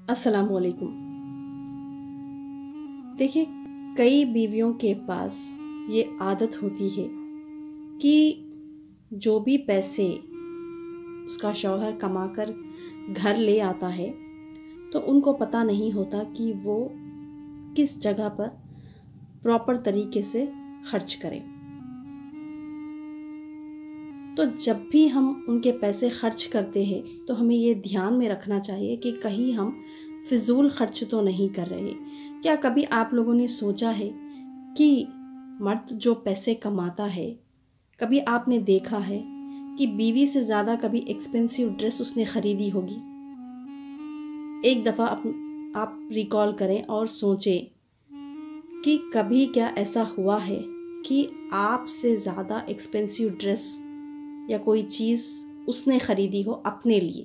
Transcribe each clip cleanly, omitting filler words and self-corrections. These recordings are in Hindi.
अस्सलाम वालेकुम। देखिए, कई बीवियों के पास ये आदत होती है कि जो भी पैसे उसका शौहर कमाकर घर ले आता है तो उनको पता नहीं होता कि वो किस जगह पर प्रॉपर तरीके से खर्च करें। तो जब भी हम उनके पैसे खर्च करते हैं तो हमें ये ध्यान में रखना चाहिए कि कहीं हम फिजूल खर्च तो नहीं कर रहे। क्या कभी आप लोगों ने सोचा है कि मर्द जो पैसे कमाता है, कभी आपने देखा है कि बीवी से ज़्यादा कभी एक्सपेंसिव ड्रेस उसने ख़रीदी होगी? एक दफ़ा आप रिकॉल करें और सोचें कि कभी क्या ऐसा हुआ है कि आपसे ज़्यादा एक्सपेंसिव ड्रेस या कोई चीज़ उसने ख़रीदी हो अपने लिए?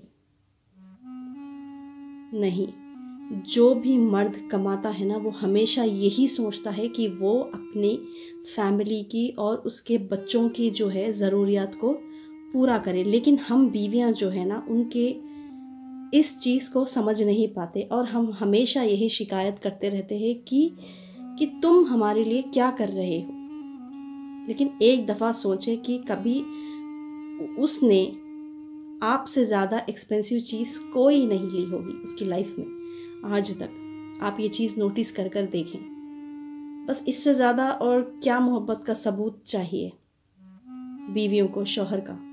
नहीं। जो भी मर्द कमाता है ना, वो हमेशा यही सोचता है कि वो अपनी फैमिली की और उसके बच्चों की जो है ज़रूरियात को पूरा करे। लेकिन हम बीवियां जो है ना, उनके इस चीज़ को समझ नहीं पाते और हम हमेशा यही शिकायत करते रहते हैं कि तुम हमारे लिए क्या कर रहे हो। लेकिन एक दफ़ा सोचें कि कभी उसने आपसे ज़्यादा एक्सपेंसिव चीज़ कोई नहीं ली होगी उसकी लाइफ में आज तक। आप ये चीज़ नोटिस कर कर देखें। बस इससे ज़्यादा और क्या मोहब्बत का सबूत चाहिए बीवियों को शौहर का।